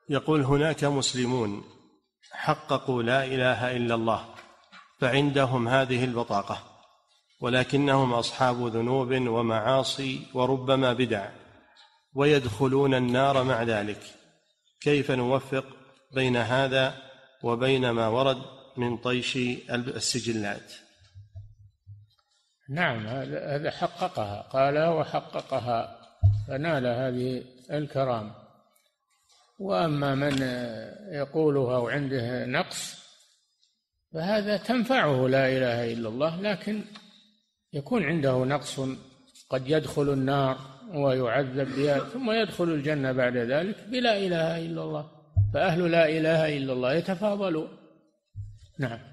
يقول: هناك مسلمون حققوا لا إله إلا الله فعندهم هذه البطاقة، ولكنهم أصحاب ذنوب ومعاصي وربما بدع، ويدخلون النار مع ذلك، كيف نوفق بين هذا وبين ما ورد من طيش السجلات؟ نعم، هذا حققها، قال وحققها فنال هذه الكرامة. وأما من يقولها وعنده نقص فهذا تنفعه لا إله إلا الله، لكن يكون عنده نقص، قد يدخل النار ويعذب بها ثم يدخل الجنة بعد ذلك بلا إله إلا الله، فأهل لا إله إلا الله يتفاضلون. نعم.